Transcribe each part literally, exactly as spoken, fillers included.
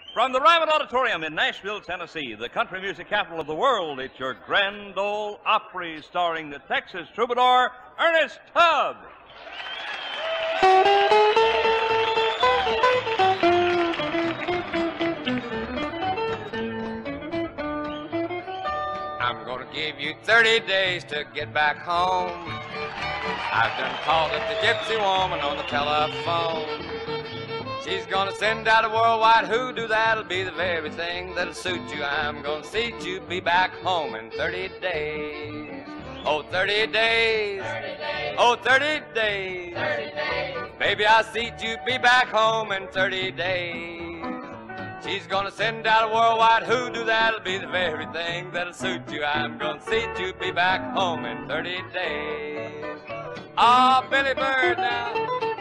From the Ryman Auditorium in Nashville, Tennessee, the country music capital of the world, it's your Grand Ole Opry starring the Texas troubadour, Ernest Tubb. I'm gonna give you thirty days to get back home. I've done called up the gypsy woman on the telephone. She's gonna send out a worldwide hoodoo that'll be the very thing that'll suit you. I'm gonna see you be back home in thirty days. Oh, thirty days. Oh, thirty days. Baby, I'll see you be back home in thirty days. She's gonna send out a worldwide hoodoo that'll be the very thing that'll suit you. I'm gonna see you be back home in thirty days. Ah, oh, Billy Bird now.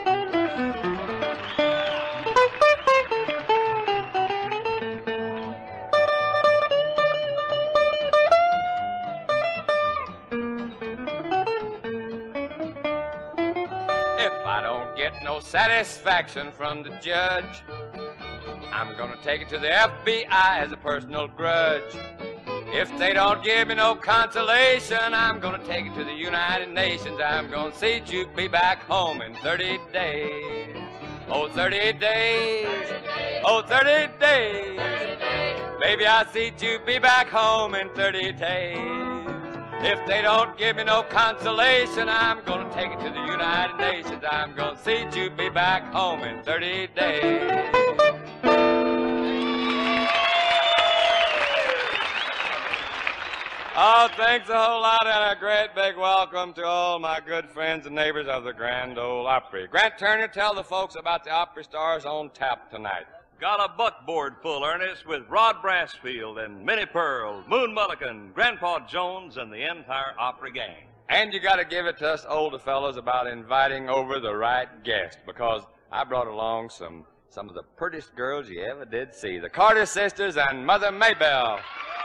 If I don't get no satisfaction from the judge, I'm gonna take it to the F B I as a personal grudge. If they don't give me no consolation, I'm gonna take it to the United Nations. I'm gonna see you be back home in thirty days. Oh, thirty days. Oh, thirty days. Baby, I'll see you be back home in thirty days. If they don't give me no consolation, I'm gonna take it to the United Nations. I'm gonna see you be back home in thirty days. Oh, thanks a whole lot, and a great big welcome to all my good friends and neighbors of the Grand Ole Opry. Grant Turner, tell the folks about the Opry stars on tap tonight. Got a buckboard full, Ernest, with Rod Brassfield and Minnie Pearl, Moon Mulligan, Grandpa Jones, and the entire Opry gang. And you got to give it to us older fellows about inviting over the right guest, because I brought along some some of the prettiest girls you ever did see, the Carter sisters and Mother Maybelle.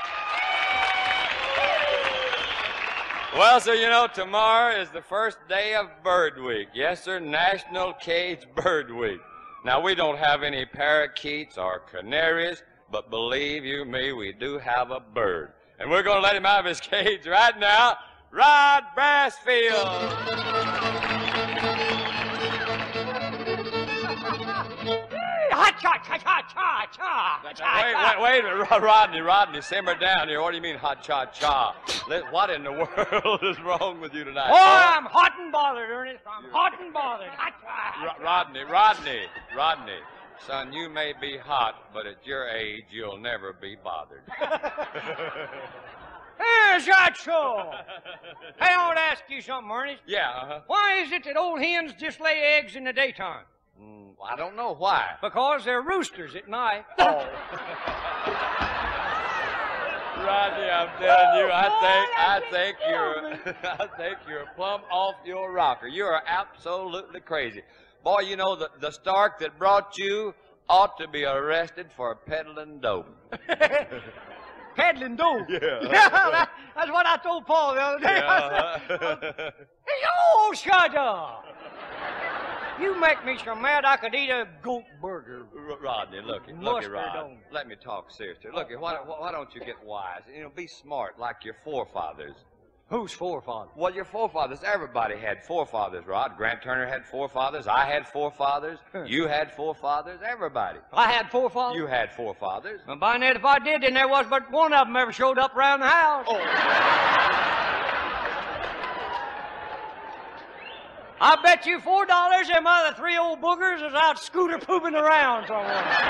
Well, sir, you know, tomorrow is the first day of Bird Week. Yes, sir, National Cage Bird Week. Now, we don't have any parakeets or canaries, but believe you me, we do have a bird. And we're going to let him out of his cage right now. Rod Brassfield. Ha-cha-cha-cha-cha-cha. Wait, wait, wait a minute, Rodney, Rodney, simmer down here. What do you mean, ha-cha-cha? What in the world is wrong with you tonight? Oh, I'm hot and bothered, Ernest. I'm hot and bothered. Ro- Rodney, Rodney, Rodney. Son, you may be hot, but at your age, you'll never be bothered. Is that so? Hey, I want to ask you something, Ernest. Yeah, uh-huh. Why is it that old hens just lay eggs in the daytime? Mm, I don't know why. Because they're roosters at night. Oh. Rodney, I'm telling you, I think, I think you're, I think you're plumb off your rocker. You are absolutely crazy. Boy, you know, the, the Stark that brought you ought to be arrested for peddling dope. Peddling dope? Yeah. Yeah, that, that's what I told Paul the other day. Yeah, I said, uh-huh. hey, oh, shut up. You make me so mad I could eat a goat burger. Rodney, look, look, Mustard Rod. on. Let me talk seriously. Look, why, why don't you get wise? You know, be smart like your forefathers. Who's forefather? Well, your forefathers, everybody had forefathers, Rod. Grant Turner had forefathers. I had forefathers. You had forefathers. Everybody. I had forefathers? You had forefathers. Well, by that, if I did, then there was but one of them ever showed up around the house. Oh. I bet you four dollars them other three old boogers is out scooter pooping around somewhere.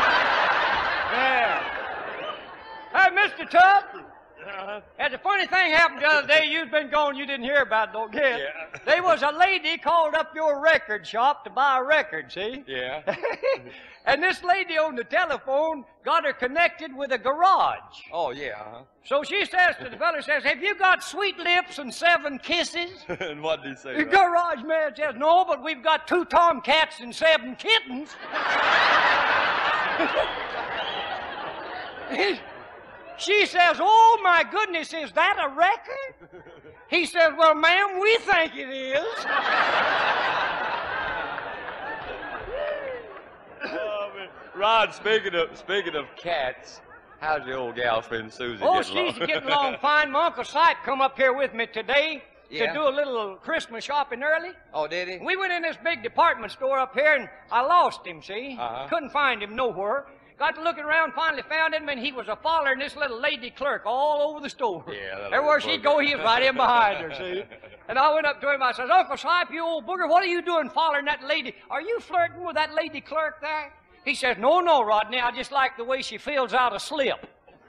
Yeah. Hey, Mister Tubb. Uh, As a funny thing happened the other day, you've been gone, you didn't hear about it, don't get. Yeah. There was a lady called up your record shop to buy a record, see? Yeah. And this lady on the telephone got her connected with a garage. Oh, yeah, huh? So she says to the fella, says, have you got sweet lips and seven kisses? And what did he say? The garage man says, no, but we've got two tomcats and seven kittens. She says, oh, my goodness, is that a record? He says, well, ma'am, we think it is. Oh, Rod, speaking of speaking of cats, how's your old gal friend Susie Oh, getting along? she's getting along fine. My Uncle Sipe come up here with me today Yeah? to do a little Christmas shopping early. Oh, did he? We went in this big department store up here, and I lost him, see? Uh-huh. Couldn't find him nowhere. Got to looking around, finally found him, and he was a following this little lady clerk all over the store. Yeah, that Everywhere little she'd booger. go, he was right in behind her, see? And I went up to him, I says, Uncle Sipe, you old booger, what are you doing following that lady? Are you flirting with that lady clerk there? He says, no, no, Rodney, I just like the way she fills out a slip.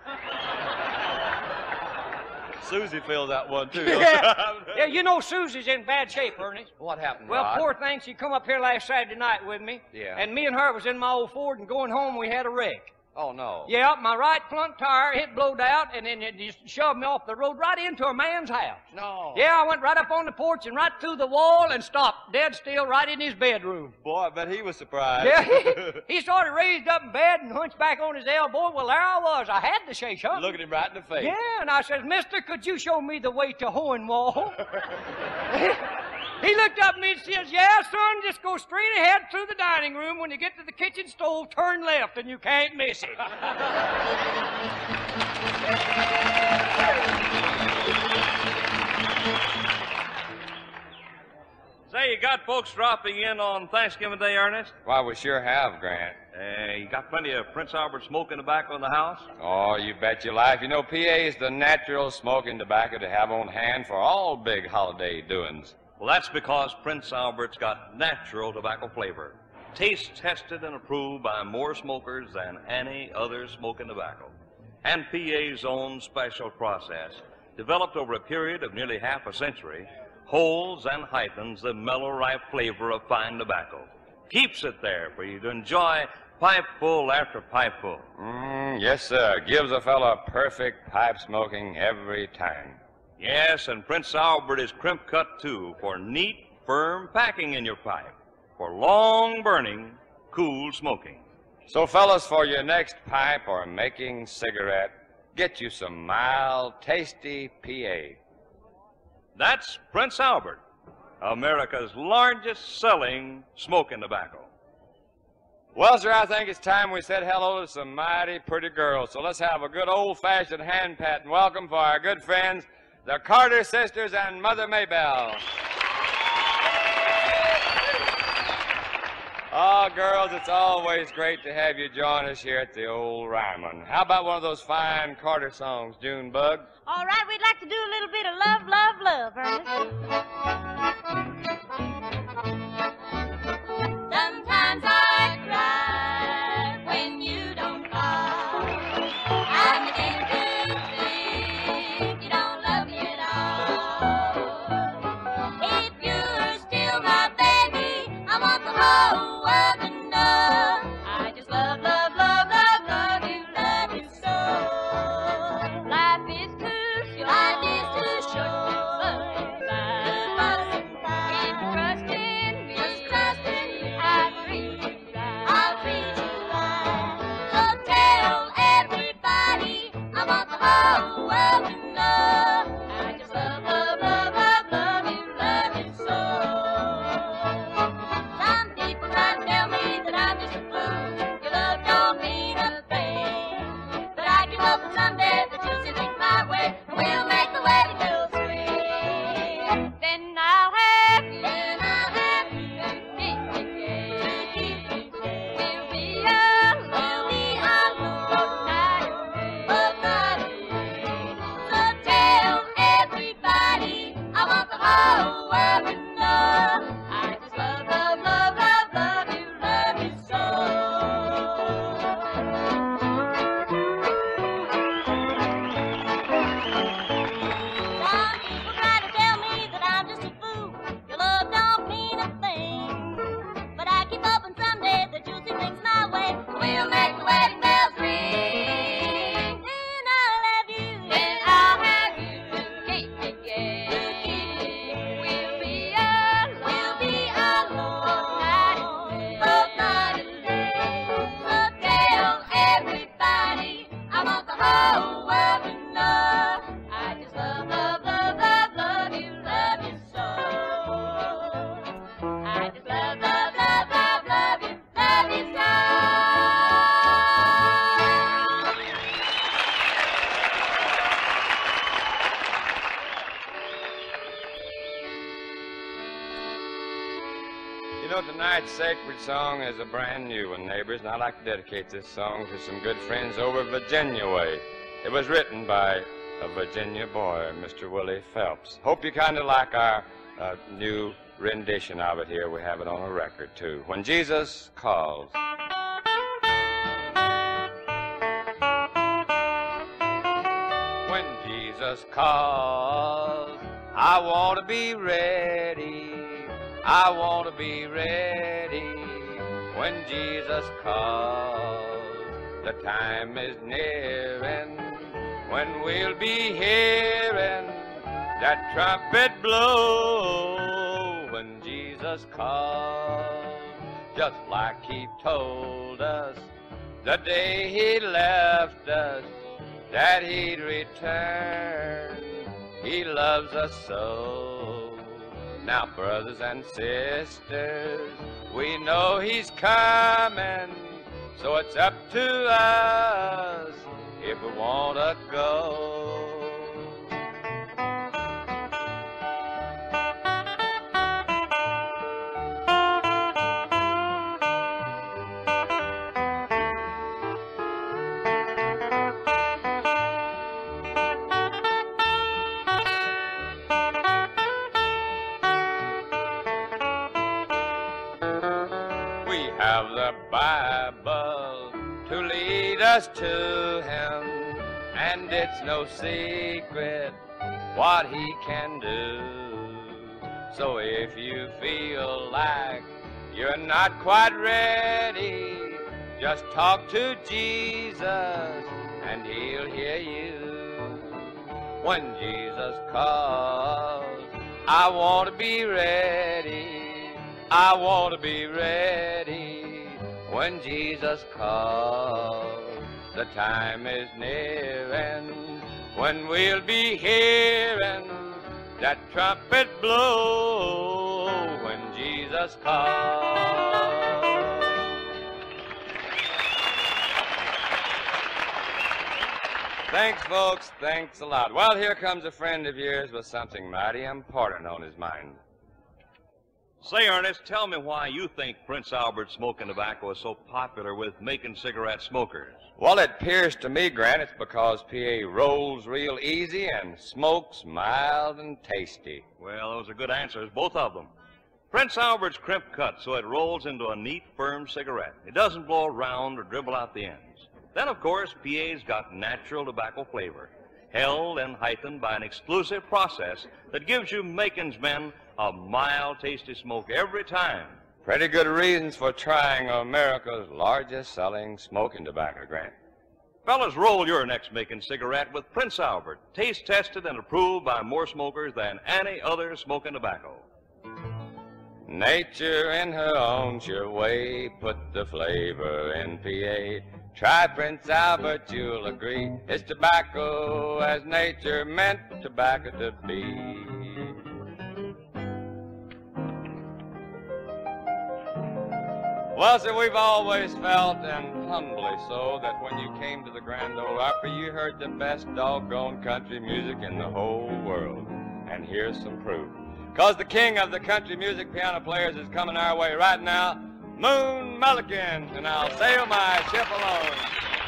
Susie fills that one, too. Yeah. Yeah, you know Susie's in bad shape, Ernest. What happened, Well, Rod? poor thing, she come up here last Saturday night with me. Yeah. And me and her was in my old Ford, and going home, we had a wreck. Oh, no. Yeah, my right front tire, it blowed out, and then it just shoved me off the road right into a man's house. No. Yeah, I went right up on the porch and right through the wall and stopped dead still right in his bedroom. Boy, I bet he was surprised. Yeah, he, he sort of raised up in bed and hunched back on his elbow. Well, there I was. I had to say something. Looking him right in the face. Yeah, and I says, Mister, could you show me the way to Hoeing Wall? He looked up at me and says, yeah, son, just go straight ahead through the dining room. When you get to the kitchen stove, turn left, and you can't miss it. Say, you got folks dropping in on Thanksgiving Day, Ernest? Why, we sure have, Grant. Uh, you got plenty of Prince Albert smoking tobacco in the house? Oh, you bet your life. You know, P A is the natural smoking tobacco to have on hand for all big holiday doings. Well, that's because Prince Albert's got natural tobacco flavor. Taste tested and approved by more smokers than any other smoking tobacco. And P A's own special process, developed over a period of nearly half a century, holds and heightens the mellow, ripe flavor of fine tobacco. Keeps it there for you to enjoy pipeful after pipeful. Mm, yes, sir. Gives a fella perfect pipe smoking every time. Yes, and Prince Albert is crimp cut, too, for neat, firm packing in your pipe, for long burning, cool smoking. So, fellas, for your next pipe or making cigarette, get you some mild, tasty P A. That's Prince Albert, America's largest selling smoking tobacco. Well, sir, I think it's time we said hello to some mighty pretty girls. So let's have a good old-fashioned hand pat and welcome for our good friends, the Carter sisters and Mother Maybelle. Oh, girls, it's always great to have you join us here at the old Ryman. How about one of those fine Carter songs, Junebug? All right, we'd like to do a little bit of love, love, love, Ernest. Sometimes I cry when you don't call. I'm beginning to think you don't love me at all. If you're still my baby, I want the whole world to know. I just love, love, love, love, love you, love you so. Life is too short. Life is too short to fuss and fight. If you're trusting Tonight's sacred song is a brand new one, neighbors, and I'd like to dedicate this song to some good friends over Virginia way. It was written by a Virginia boy, Mister Willie Phelps. Hope you kind of like our uh, new rendition of it here. We have it on a record, too. When Jesus Calls. When Jesus calls, I want to be ready. I want to be ready when Jesus calls. The time is nearing when we'll be hearing that trumpet blow. When Jesus calls, just like he told us the day he left us, that he'd return. He loves us so. Now, brothers and sisters, we know he's coming, so it's up to us if we want to go. Have the Bible to lead us to him, and it's no secret what he can do. So if you feel like you're not quite ready, just talk to Jesus and he'll hear you. When Jesus calls, I want to be ready. I want to be ready when Jesus calls. The time is nearing when we'll be hearing that trumpet blow when Jesus calls. Thanks, folks. Thanks a lot. Well, here comes a friend of yours with something mighty important on his mind. Say, Ernest, tell me why you think Prince Albert's smoking tobacco is so popular with making cigarette smokers. Well, it appears to me, Grant, it's because P A rolls real easy and smokes mild and tasty. Well, those are good answers, both of them. Prince Albert's crimp cut so it rolls into a neat, firm cigarette. It doesn't blow around or dribble out the ends. Then, of course, P A's got natural tobacco flavor, held and heightened by an exclusive process that gives you making's men a mild, tasty smoke every time. Pretty good reasons for trying America's largest selling smoking tobacco, Grant. Fellas, roll your next making cigarette with Prince Albert, taste tested and approved by more smokers than any other smoking tobacco. Nature in her own sure way put the flavor in P A. Try Prince Albert, you'll agree. It's tobacco as nature meant tobacco to be. Well, sir, we've always felt, and humbly so, that when you came to the Grand Ole Opry, you heard the best doggone country music in the whole world. And here's some proof. Because the king of the country music piano players is coming our way right now, Moon Mulligan, and I'll sail my ship alone.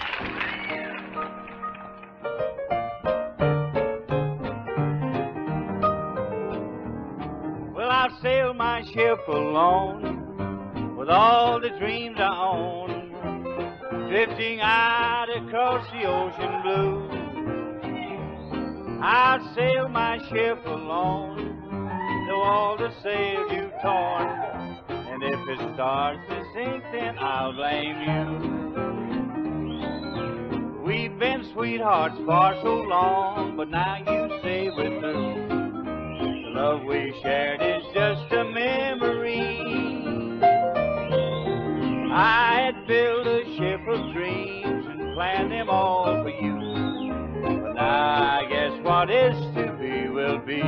Well, I'll sail my ship alone with all the dreams I own, drifting out across the ocean blue. I'll sail my ship alone, though all the sails you've torn, and if it starts to sink, then I'll blame you. We've been sweethearts for so long, but now you say we're through. The love we shared is just a memory. I had built a ship of dreams and planned them all for you, but now I guess what is to be will be.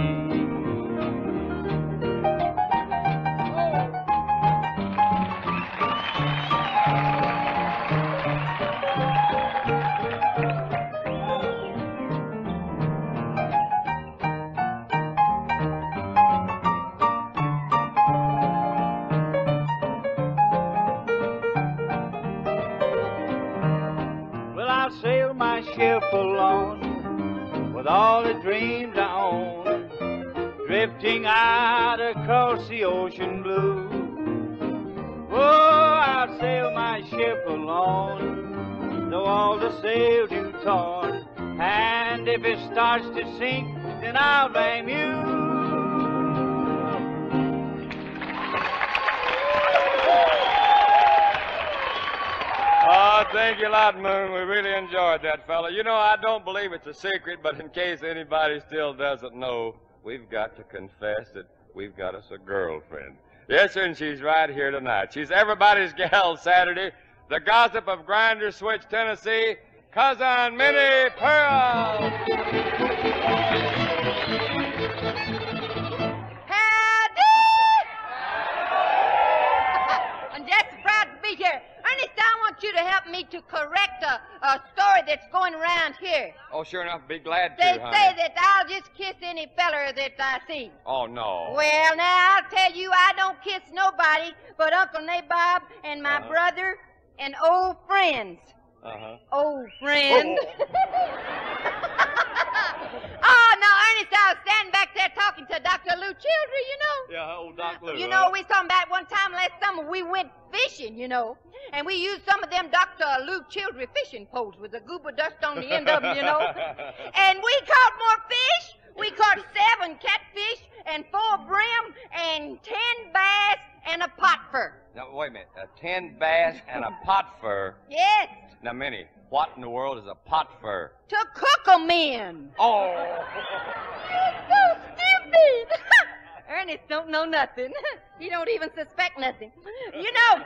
ship alone with all the dreams I own, drifting out across the ocean blue. Oh, I'll sail my ship alone, though all the sails do torn, and if it starts to sink, then I'll blame you. Oh, thank you a lot, Moon. We really enjoyed that, fella. You know, I don't believe it's a secret, but in case anybody still doesn't know, we've got to confess that we've got us a girlfriend. Yes, sir, and she's right here tonight. She's everybody's gal Saturday, the gossip of Grinder Switch, Tennessee, Cousin Minnie Pearl. Howdy! I'm just proud to be here. Ernest, I want you to help me to correct a, a story that's going around here. Oh, sure enough, be glad to, They honey. say that I'll just kiss any feller that I see. Oh, no. Well, now, I'll tell you, I don't kiss nobody but Uncle Nabob and my Uh-huh. brother and old friends. Uh-huh. Old friends. Oh, no, Ernest, I was standing back there talking to Doctor Lou Childry, you know. Yeah, old Doc Lou. You huh? know, we was talking about one time last summer we went fishing, you know, and we used some of them Doctor Lou Childry fishing poles with the goober dust on the end of them, you know. And we caught more fish. We caught seven catfish and four brim and ten bass and a pot fur. Now, wait a minute. A ten bass and a pot fur. Yes, Now, Minnie, what in the world is a pot fur? to cook 'em in. Oh. So stupid. Ernest don't know nothing. He don't even suspect nothing. You know,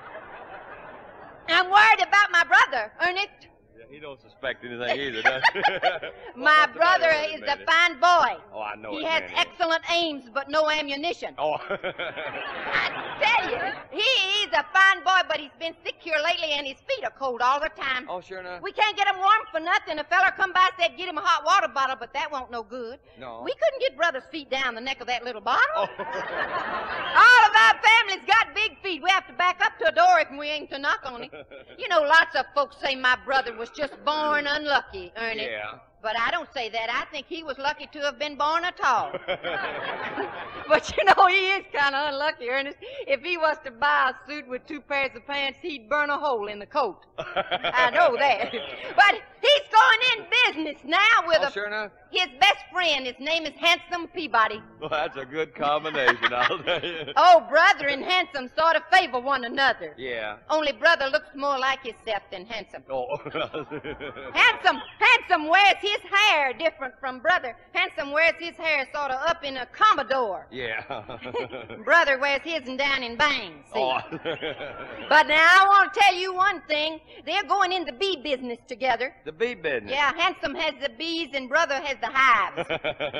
I'm worried about my brother, Ernest. Yeah, he don't suspect anything either, does he? My What's the brother matter with is him, a Minnie? fine boy. Oh, I know He it, has Minnie. excellent aims, but no ammunition. Oh. I tell you, he, he's a fine boy, but he's been sick here lately, and his feet are cold all the time. Oh, sure enough. We can't get him warm for nothing. A fella come by said get him a hot water bottle, but that won't no good. No. We couldn't get brother's feet down the neck of that little bottle. Oh. All of our family's got big feet. We have to back up to a door if we ain't to knock on it. You know, lots of folks say my brother was just born unlucky, Ernest. Yeah. But I don't say that. I think he was lucky to have been born at all. But you know, he is kind of unlucky, Ernest. If he was to buy a suit with two pairs of pants, he'd burn a hole in the coat. I know that. But he's going in business now with Oh, a, sure enough. his best friend. His name is Handsome Peabody. Well, that's a good combination, I'll tell you. Oh, brother and Handsome sort of favor one another. Yeah. Only brother looks more like himself than Handsome. Oh. Handsome, Handsome wears his hair different from brother. Handsome wears his hair sort of up in a commodore. Yeah. Brother wears his and down in bangs, see? Oh. But now I want to tell you one thing. They're going in the bee business together. The bee business. Yeah, Handsome has the bees and brother has the hives.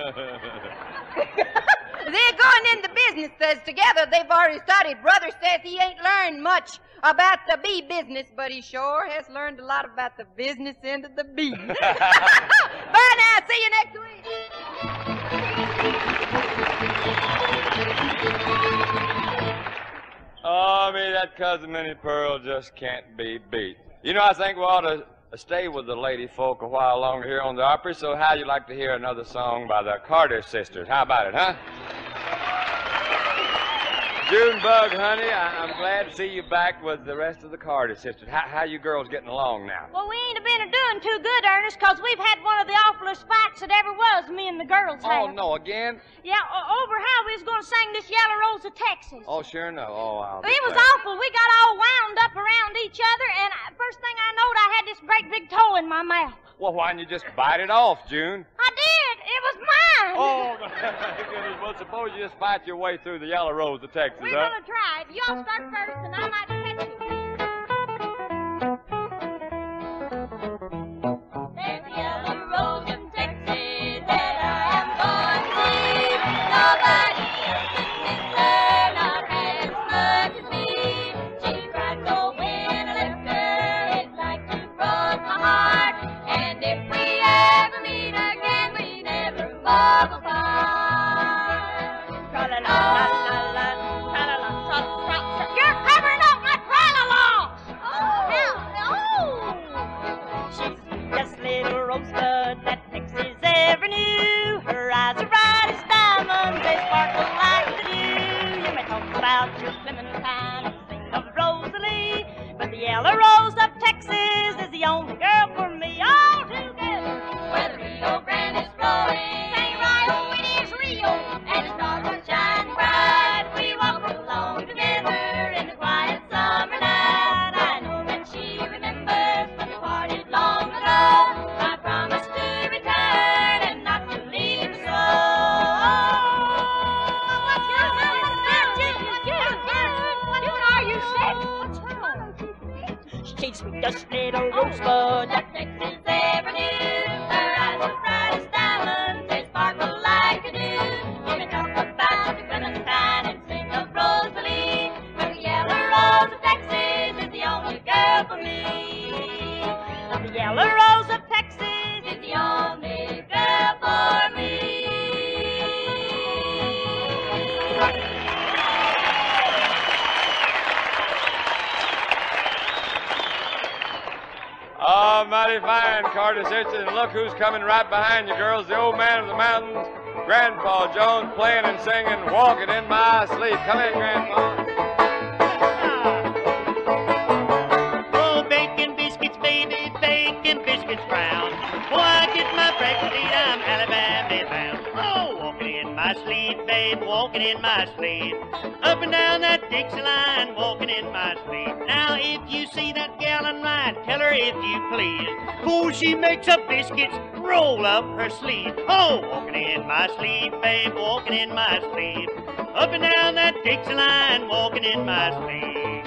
They're going in the business as together. They've already started. Brother says he ain't learned much about the bee business, but he sure has learned a lot about the business end of the bee. Bye now. See you next week. Oh, me, that cousin Minnie Pearl just can't be beat. You know, I think we ought to stay with the lady folk a while longer here on the Opry, so how'd you like to hear another song by the Carter sisters? How about it, huh? Junebug, honey, I- I'm glad to see you back with the rest of the Carter sisters. How, how you girls getting along now? Well, we ain't been doing too good, Ernest, 'cause we've had one of the awfulest fights that ever was, me and the girls Oh, have. no, again? Yeah, o- over how we was going to sing this Yellow Rose of Texas. Oh, sure, no. Oh, I'll be It was glad. awful. We got all wound up around each other, and I, first thing I knowed, I had this great big toe in my mouth. Well, why didn't you just bite it off, June? I did. It was mine. Oh, my goodness. Well, suppose you just fight your way through the Yellow Rose of Texas, We're huh? going to try it. Y'all start first, and I might catch you. There's a yellow rose in Texas that I am going to see. Nobody else can kiss her, not as much as me. She cried so when I left her, it like to broke my heart. And if we ever meet again, we never fall apart. Tra-la-la-la-la-la, tra-la-la, tra-tra-tra. You're covering of Texas is the only girl for me altogether. Where the Rio Grande is flowing, Sing right, oh, it is Rio. and the stars are shining bright. We walk along together in the quiet summer night. I know that she remembers when we parted long ago. I promised to return and not to leave her so. She's sweet, just little rosebud. That Texas ever knew. Her eyes are bright as diamonds, they sparkle like a dew. You may talk about the Clementine and sing of Rosalie, but the yellow rose of Texas is the only girl for me. The yellow rose of Texas Is the only girl for me. Oh, mighty fine, Carter Simpson. And look who's coming right behind you, girls. The old man of the mountains, Grandpa Jones, playing and singing, walking in my sleep. Come in, Grandpa. Oh, bacon biscuits, baby, bacon biscuits brown. Boy, I get my breakfast, eat, I'm Alabama bound. Oh, walking in my sleep, babe, walking in my sleep. Up and down that Dixie line, walking in my sleep. Now, if you see that gal in line, tell her if you please. Before she makes up biscuits, roll up her sleeve. Oh, walking in my sleep, babe, walking in my sleep. Up and down that Dixie line, walking in my sleep.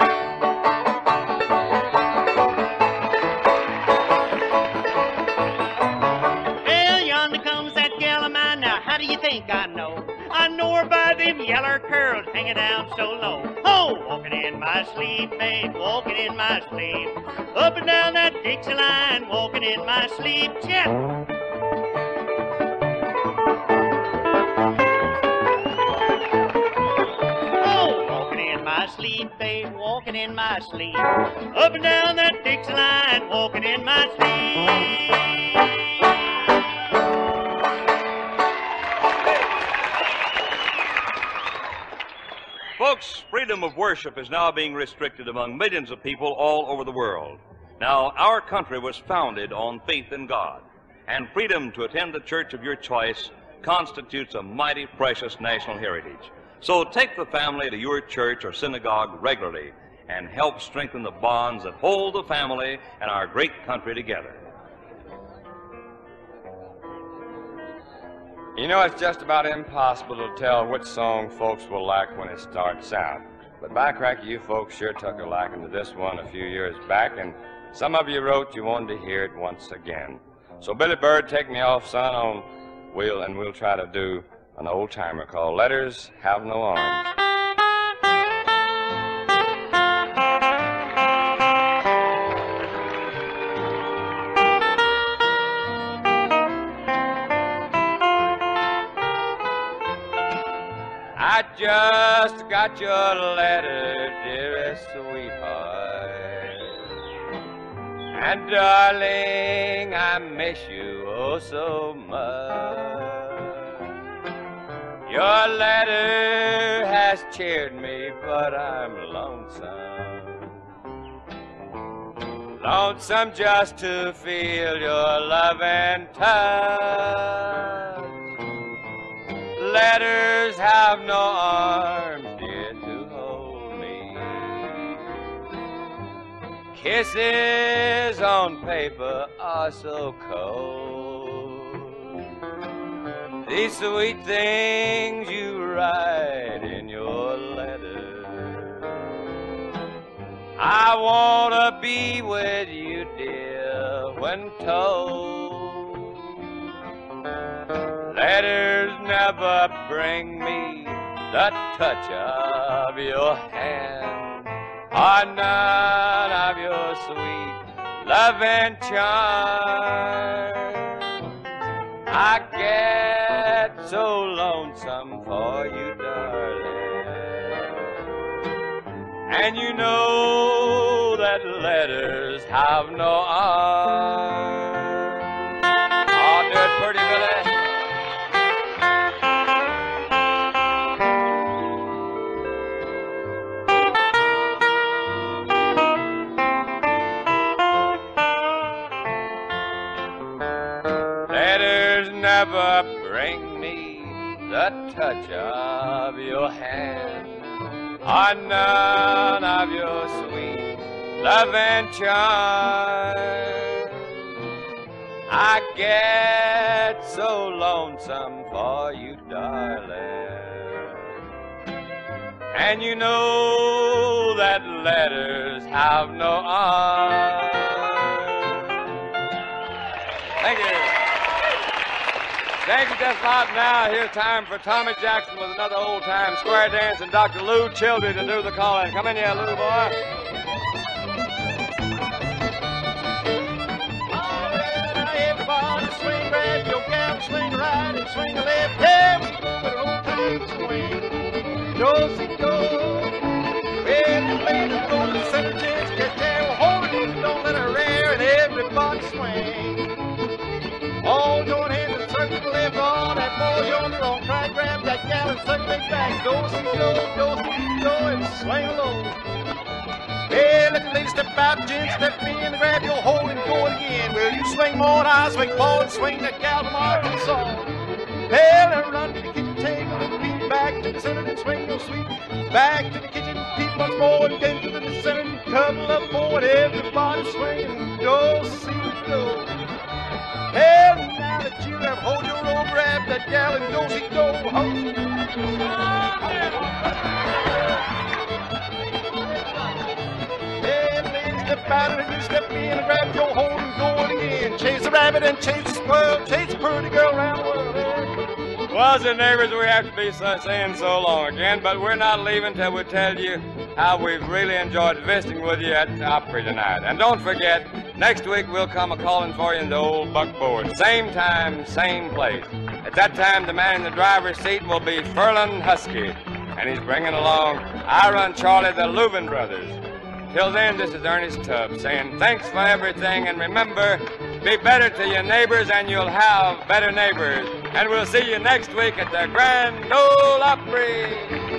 Well, yonder comes that gal of mine. Now, how do you think I know? I know her by them yeller curls hanging down so low. Oh, walking in my sleep, babe, walking in my sleep. Up and down that Dixie line, walking in my sleep. Check. Oh, walking in my sleep, babe, walking in my sleep. Up and down that Dixie line, walking in my sleep. Folks, freedom of worship is now being restricted among millions of people all over the world. Now, our country was founded on faith in God, and freedom to attend the church of your choice constitutes a mighty precious national heritage. So take the family to your church or synagogue regularly and help strengthen the bonds that hold the family and our great country together. You know, it's just about impossible to tell which song folks will like when it starts out. But by cracky, you folks sure took a liking to this one a few years back, and some of you wrote you wanted to hear it once again. So Billy Bird, take me off, son, on we'll and we'll try to do an old timer called Letters Have No Arms. I just got your letter, dearest sweetheart. And darling, I miss you oh so much. Your letter has cheered me, but I'm lonesome. Lonesome just to feel your love and touch. Letters have no arms, dear, to hold me. Kisses on paper are so cold. These sweet things you write in your letter, I wanna be with you, dear, when told. Letters never bring me the touch of your hand, or none of your sweet love and charm. I get so lonesome for you, darling, and you know that letters have no arms. Oh, do it pretty, Billy. never bring me the touch of your hand, or none of your sweet love and charm. I get so lonesome for you, darling. And you know that letters have no arms. Thank you. Thank you, just about now. Here's time for Tommy Jackson with another old-time square dance and Doctor Lou Childry to do the calling. Come in here, Lou boy. Everybody swing, grab your gal, swing right and swing a left. Yeah, we go with an old-time swing. Do-si-do. Well, the ladies go to the center chance, get there, hold it, don't let her rear, and everybody swing. All join hands and circle the left on that boy on the wrong. Try to grab that gal and circle it back. Do-si-do, do-si-do, and swing low. Hey, let the lady step out, gent, step in, grab your hold and go it again. Well, you swing more and I swing forward, swing that gal from Arkansas. Hey, let her run to the kitchen table and beat back to the center and swing your sweet. Back to the kitchen, keep once more and then to the center and couple up forward. Everybody swinging, do-si-do. Hey, now that you have hold your old grab that gal and do-si-do. Step out and you step in and grab your hold and go it again. Chase the rabbit and chase the squirrel, chase the pretty girl around the world. Well, as the neighbors, we have to be so, saying so long again, but we're not leaving till we tell you how we've really enjoyed visiting with you at the Opry tonight. And don't forget, next week we'll come a-calling for you in the old buckboard. Same time, same place. At that time, the man in the driver's seat will be Furlan Husky, and he's bringing along I Run Charlie the Leuven Brothers. Till then, this is Ernest Tubb saying thanks for everything, and remember, be better to your neighbors and you'll have better neighbors. And we'll see you next week at the Grand Ole Opry.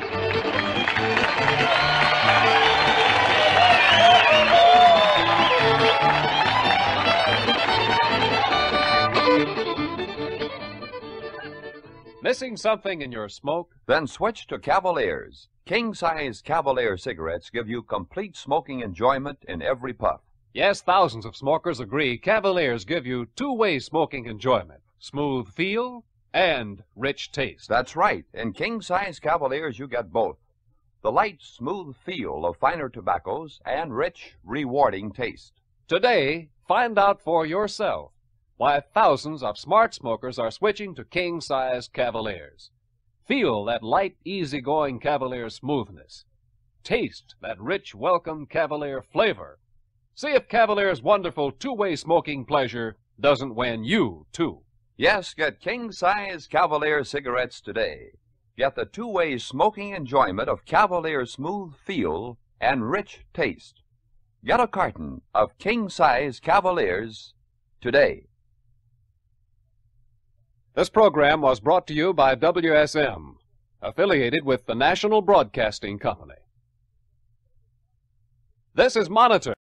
Missing something in your smoke? Then switch to Cavaliers. King-size Cavalier cigarettes give you complete smoking enjoyment in every puff. Yes, thousands of smokers agree Cavaliers give you two-way smoking enjoyment, smooth feel and rich taste. That's right. In king-size Cavaliers, you get both. The light, smooth feel of finer tobaccos and rich, rewarding taste. Today, find out for yourself why thousands of smart smokers are switching to king-size Cavaliers. Feel that light, easy-going Cavalier smoothness. Taste that rich, welcome Cavalier flavor. See if Cavalier's wonderful two-way smoking pleasure doesn't win you, too. Yes, get king-size Cavalier cigarettes today. Get the two-way smoking enjoyment of Cavalier smooth feel and rich taste. Get a carton of king-size Cavaliers today. This program was brought to you by W S M, affiliated with the National Broadcasting Company. This is Monitor.